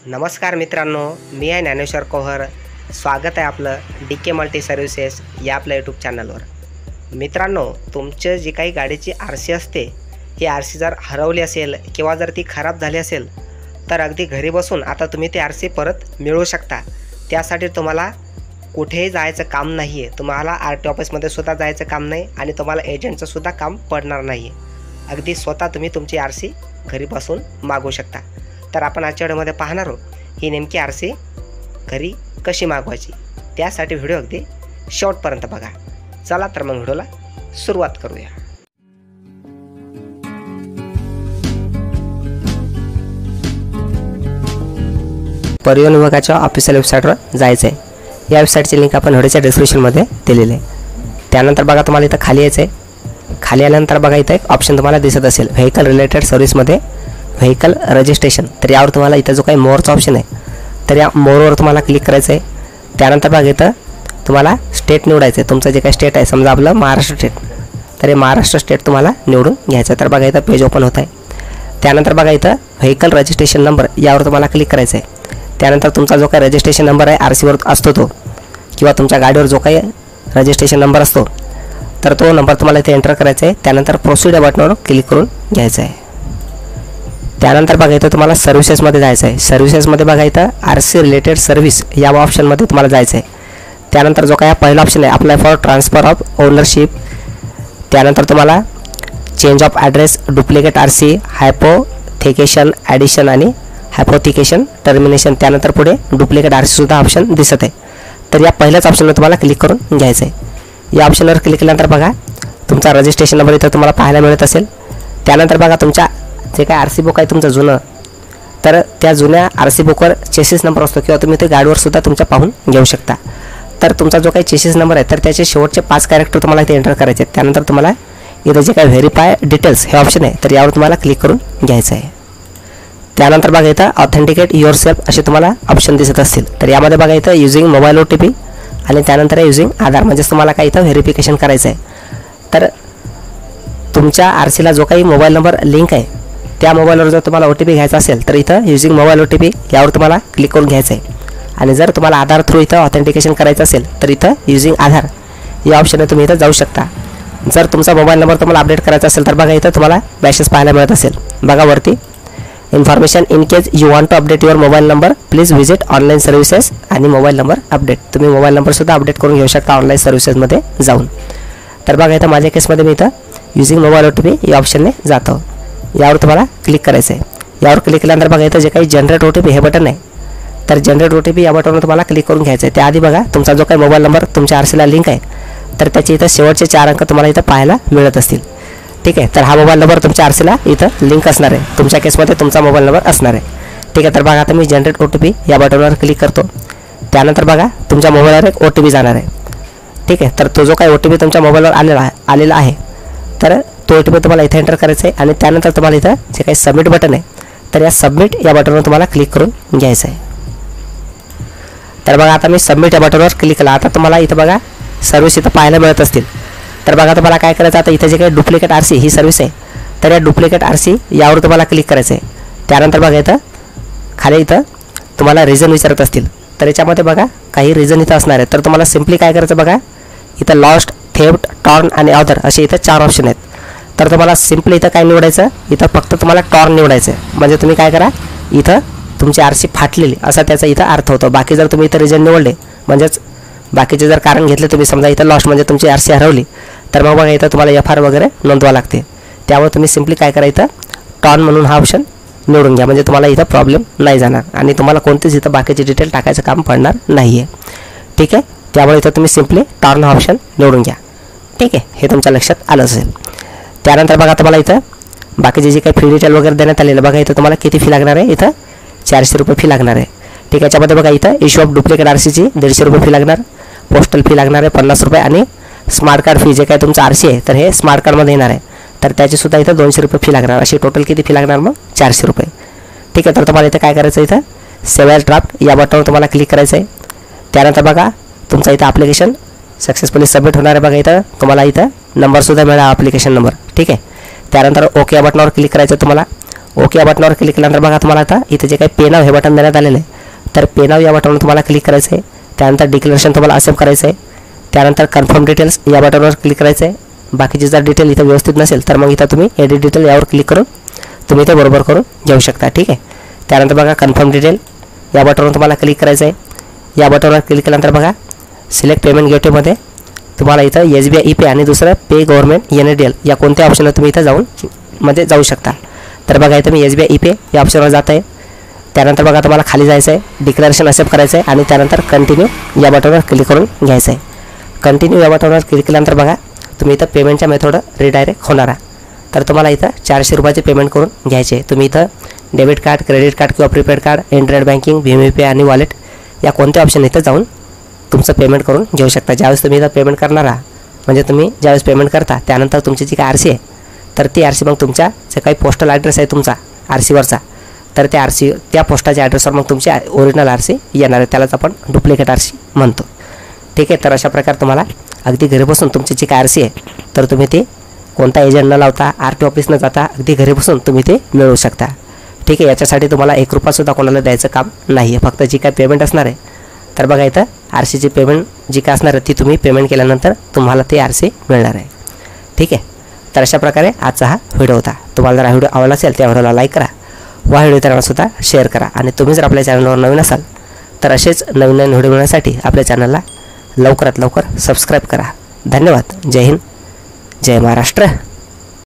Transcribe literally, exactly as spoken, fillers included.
नमस्कार मित्रांनो, मी आहे ज्ञानेश्वर कोहर. स्वागत आहे आपलं डी के मल्टी सर्व्हिसेस या आपल्या यूट्यूब चॅनलवर. मित्रांनो, तुमचं जी काही गाडीची आर सी असते, ही आर सी जर हरवली असेल किंवा जर ती खराब झाली असेल तर अगदी घरी बसून आता तुम्ही ती आर सी परत मिळवू शकता. त्यासाठी तुम्हाला कुठेही जायचं काम नाही आहे. तुम्हाला आर टी ऑफिसमध्ये सुद्धा जायचं काम नाही आणि तुम्हाला एजंटचं सुद्धा काम पडणार नाही आहे. अगदी स्वतः तुम्ही तुमची आर सी घरी बसून मागवू शकता. तर आपण आजच्या व्हिडिओमध्ये पाहणार आहोत ही नेमकी आर सी घरी कशी मागवायची. त्यासाठी व्हिडिओ अगदी शेवटपर्यंत बघा. चला तर मग व्हिडिओला सुरुवात करूया. परिवहन विभागाच्या ऑफिशियल वेबसाईटवर जायचं आहे. या वेबसाईटची लिंक आपण व्हिडिओच्या डिस्क्रिप्शनमध्ये दिलेली आहे. त्यानंतर बघा तुम्हाला इथं खाली यायचं आहे. खाली आल्यानंतर बघा इथं एक ऑप्शन तुम्हाला दिसत असेल व्हेकल रिलेटेड सर्व्हिसमध्ये व्हेकल रजिस्ट्रेशन. तर यावर तुम्हाला इथं जो काही मोरचा ऑप्शन आहे तर या मोरवर तुम्हाला क्लिक करायचं आहे. त्यानंतर बघा इथं तुम्हाला स्टेट निवडायचं आहे. तुमचं जे काही स्टेट आहे, समजा आपलं महाराष्ट्र स्टेट, तर हे महाराष्ट्र स्टेट तुम्हाला निवडून घ्यायचं. तर बघा इथं पेज ओपन होत आहे. त्यानंतर बघा इथं व्हेकल रजिस्ट्रेशन नंबर यावर तुम्हाला क्लिक करायचं आहे. त्यानंतर तुमचा जो काही रजिस्ट्रेशन नंबर आहे आर सीवर असतो तो, किंवा तुमच्या गाडीवर जो काही रजिस्ट्रेशन नंबर असतो तर तो नंबर तुम्हाला इथे एंटर करायचा आहे. त्यानंतर प्रोसीड या बटनावर क्लिक करून घ्यायचं आहे. त्यानंतर बघा इथं तुम्हाला सर्व्हिसेसमध्ये जायचं आहे. सर्व्हिसेसमध्ये बघा इथं आर सी रिलेटेड सर्व्हिस या ऑप्शनमध्ये तुम्हाला जायचं आहे. त्यानंतर जो काही पहिला ऑप्शन आहे apply for transfer of ownership, त्यानंतर तुम्हाला change of address, duplicate R C, hypothecation addition आणि हायपोथिकेशन टर्मिनेशन. त्यानंतर पुढे डुप्लिकेट आर सीसुद्धा ऑप्शन दिसत आहे. तर या पहिल्याच ऑप्शनवर तुम्हाला क्लिक करून घ्यायचं आहे. या ऑप्शनवर क्लिक केल्यानंतर बघा तुमचा रजिस्ट्रेशन नंबर इथं तुम्हाला पाहायला मिळत असेल. त्यानंतर बघा तुमच्या जे काय आर सी बुक आहे तुमचं जुनं, तर त्या जुन्या आर सी बुकवर चेसिस नंबर असतो किंवा तुम्ही ते गाडीवर सुद्धा तुमच्या पाहून घेऊ शकता. तर तुमचा जो काही चेसिस नंबर आहे तर त्याचे शेवटचे पाच कॅरेक्टर तुम्हाला इथे एंटर करायचे आहेत. त्यानंतर तुम्हाला इथं जे काही व्हेरीफाय डिटेल्स हे ऑप्शन आहे तर यावर तुम्हाला क्लिक करून घ्यायचं आहे. त्यानंतर बघा इथं ऑथेंटिकेट युअर सेल्फ असे तुम्हाला ऑप्शन दिसत असतील. तर यामध्ये बघा इथं using mobile O T P आणि त्यानंतर युझिंग आधार, म्हणजेच तुम्हाला काय इथं व्हेरिफिकेशन करायचं आहे. तर तुमच्या आर सीला जो काही मोबाईल नंबर लिंक आहे त्या मोबाईलवर जर तुम्हाला ओ टी पी घ्यायचा असेल तर इथं using mobile O T P यावर तुम्हाला क्लिक करून घ्यायचं आहे. आणि जर तुम्हाला आधार थ्रू इथं ऑथेंटिकेशन करायचं असेल तर इथं युझिंग आधार या ऑप्शनने तुम्ही इथं जाऊ शकता. जर तुमचा मोबाईल नंबर तुम्हाला अपडेट करायचा असेल तर बघा इथं तुम्हाला मॅसेज पाहायला मिळत असेल. बघा वरती information in case you want to update your mobile number please visit online services आणि मोबाईल नंबर अपडेट. तुम्ही मोबाईल नंबरसुद्धा अपडेट करून घेऊ शकता ऑनलाईन सर्व्हिसेसमध्ये जाऊन. तर बघा इथं माझ्या केसमध्ये मी इथं using mobile O T P या ऑप्शनने जातो. यावर तुम्हाला क्लिक करायचं आहे. यावर क्लिक केल्यानंतर बघा इथं जे काही जनरेट ओ टी पी हे बटन आहे तर जनरेट ओ टी पी या बटनवर तुम्हाला क्लिक करून घ्यायचं आहे. त्याआधी बघा तुमचा जो काही मोबाईल नंबर तुमच्या आर सीला लिंक आहे तर त्याचे इथं शेवटचे चार अंक तुम्हाला इथं पाहायला मिळत असतील. ठीक आहे. तर हा मोबाईल नंबर तुमच्या आर सीला इथं लिंक असणार आहे. तुमच्या केसमध्ये तुमचा मोबाईल नंबर असणार आहे. ठीक आहे. तर बघा आता मी जनरेट ओ टी पी या बटनवर क्लिक करतो. त्यानंतर बघा तुमच्या मोबाईलवर एक ओ टी पी जाणार आहे. ठीक आहे. तर तो जो काही ओ टी पी तुमच्या मोबाईलवर आलेला आहे आलेला आहे तर तो ओ टी पी तुम्हाला इथे एंटर करायचा आहे. आणि त्यानंतर तुम्हाला इथं जे काही सबमिट बटन आहे तर या सबमिट या बटनवर तुम्हाला क्लिक करून घ्यायचं आहे. तर बघा आता मी सबमिट या बटनवर क्लिक केला. आता तुम्हाला इथं बघा सर्व्हिस इथं पाहायला मिळत असतील. तर बघा तुम्हाला काय करायचं, आता इथे जे काही डुप्लिकेट आर सी ही सर्व्हिस आहे तर या डुप्लिकेट आर सी यावर तुम्हाला क्लिक करायचं आहे. त्यानंतर बघा इथं खाली इथं तुम्हाला रिझन विचारत असतील तर याच्यामध्ये बघा काही रिझन इथं असणार आहे. तर तुम्हाला सिम्पली काय करायचं बघा इथं लॉस्ट, थेफ्ट, टॉर्न आणि अदर असे इथं चार ऑप्शन आहेत. तर तुम्हाला सिम्पली इथं काय निवडायचं, इथं फक्त तुम्हाला टॉर्न निवडायचं आहे. म्हणजे तुम्ही काय करा इथं तुमची आर सी फाटलेली असा त्याचा इथं अर्थ होतो. बाकी जर तुम्ही इथं रिझन निवडले म्हणजेच बाकीचे जर कारण घेतले तुम्ही, समजा इथं लॉस्ट म्हणजे तुमची आर सी हरवली तर मग बघा इथं तुम्हाला एफ आर वगैरे नोंदवावं लागते. त्यामुळे तुम्ही सिम्पली काय करा इथं टॉर्न म्हणून हा ऑप्शन निवडून घ्या. म्हणजे तुम्हाला इथं प्रॉब्लेम नाही जाणार आणि तुम्हाला कोणतीच इथं बाकीची डिटेल टाकायचं काम पडणार नाही आहे. ठीक आहे. त्यामुळे इथं तुम्ही सिम्पली टॉर्न हा ऑप्शन निवडून घ्या. ठीक आहे. हे तुमच्या लक्षात आलं असेल. त्यानंतर बघा तुम्हाला इथं बाकीचे जे काही फी डिटेल वगैरे देण्यात आलेलं बघा इथं तुम्हाला किती फी लागणार आहे, इथं चारशे रुपये फी लागणार आहे. ठीक आहे. याच्यामध्ये बघा इथं इश्यू ऑफ डुप्लिकेट आर सीची दीडशे रुपये फी लागणार, पोस्टल फी लागणार आहे पन्नास रुपये आणि स्मार्ट कार्ड फी जे काय तुमचं आर सी आहे तर हे स्मार्ट कार्डमध्ये येणार आहे तर त्याचीसुद्धा इथं दोनशे रुपये फी लागणार. अशी टोटल किती फी लागणार मग चारशे रुपये. ठीक आहे. तर तुम्हाला इथं काय करायचं, इथं सेव्ह ॲज ड्राफ्ट या बटनवर तुम्हाला क्लिक करायचं आहे. त्यानंतर बघा तुमचं इथं ॲप्लिकेशन सक्सेसफुली सबमिट होणार आहे. बघा इथं तुम्हाला इथं नंबरसुद्धा मिळाला ॲप्लिकेशन नंबर. ठीक आहे. त्यानंतर ओके या बटनावर क्लिक करायचं. तुम्हाला ओके या बटनावर क्लिक केल्यानंतर बघा तुम्हाला आता इथे जे काही पे नाव हे बटन देण्यात आलेलं आहे, तर पे नाव या बटनवर तुम्हाला क्लिक करायचं आहे. त्यानंतर डिक्लेरेशन तुम्हाला असेप्ट करायचं आहे. त्यानंतर कन्फर्म डिटेल्स या बटनवर क्लिक करायचं आहे. बाकीचे जर डिटेल इथं व्यवस्थित नसेल तर मग इथं तुम्ही एडिट डिटेल यावर क्लिक करून तुम्ही ते बरोबर करून घेऊ शकता. ठीक आहे. त्यानंतर बघा कन्फर्म डिटेल या बटनवर तुम्हाला क्लिक करायचं आहे. या बटनवर क्लिक केल्यानंतर बघा सिलेक्ट पेमेंट गेटवेमध्ये तुम्हाला इथं S B I E pay आणि दुसरं pay government N A D L या कोणत्या ऑप्शनला तुम्ही इथं जाऊन मध्ये जाऊ शकता. तर बघा इथं मी S B I E pay या ऑप्शनवर जात आहे. त्यानंतर बघा तुम्हाला खाली जायचं आहे, डिक्लेरेशन असेप्ट करायचं आहे आणि त्यानंतर कंटिन्यू या बटनवर क्लिक करून घ्यायचं आहे. कंटिन्यू या बटनवर क्लिक केल्यानंतर बघा तुम्ही इथं पेमेंटच्या मेथड रिडायरेक्ट होणार आहे. तर तुम्हाला इथं चारशे रुपयाचे पेमेंट करून घ्यायचे. तुम्ही इथं डेबिट कार्ड, क्रेडिट कार्ड किंवा प्रीपेड कार्ड, इंटरनेट बँकिंग, भीम यू पी आणि वॉलेट या कोणत्या ऑप्शन इथं जाऊन तुमचं पेमेंट करून घेऊ शकता. ज्यावेळेस तुम्ही इथं पेमेंट करणार आहात म्हणजे तुम्ही ज्यावेळेस पेमेंट करता त्यानंतर तुमची जी काय आर सी आहे तर ती आर सी मग तुमच्या जे काही पोस्टल ॲड्रेस आहे तुमचा आर सीवरचा, तर त्या आर सी त्या पोस्टाच्या ॲड्रेसवर मग तुमची ओरिजिनल आर सी येणार आहे. त्यालाच आपण डुप्लिकेट आर सी म्हणतो. ठीक आहे. तर अशा प्रकारे तुम्हाला अगदी घरी बसून तुमची जी काय आर सी आहे तर तुम्ही ते कोणता एजंट न लावता, आर टी ऑफिस न जाता अगदी घरी बसून तुम्ही ते मिळवू शकता. ठीक आहे. याच्यासाठी तुम्हाला एक रुपयासुद्धा कोणाला द्यायचं काम नाही आहे. फक्त जी काय पेमेंट असणार आहे तर बघा इथं आर सीची पेमेंट जी काय असणार आहे ती तुम्ही पेमेंट केल्यानंतर तुम्हाला ते आर सी मिळणार आहे. ठीक आहे. तर अशा प्रकारे आजचा हा व्हिडिओ होता. तुम्हाला जर हा व्हिडिओ आवडला असेल त्या व्हिडिओला लाईक करा, वा व्हिडिओ इतरांनासुद्धा शेअर करा. आणि तुम्ही जर आपल्या चॅनलवर नवीन असाल तर असेच नवीन नवीन व्हिडिओ मिळण्यासाठी आपल्या चॅनलला लवकरात लवकर सबस्क्राईब करा. धन्यवाद. जय हिंद, जय महाराष्ट्र.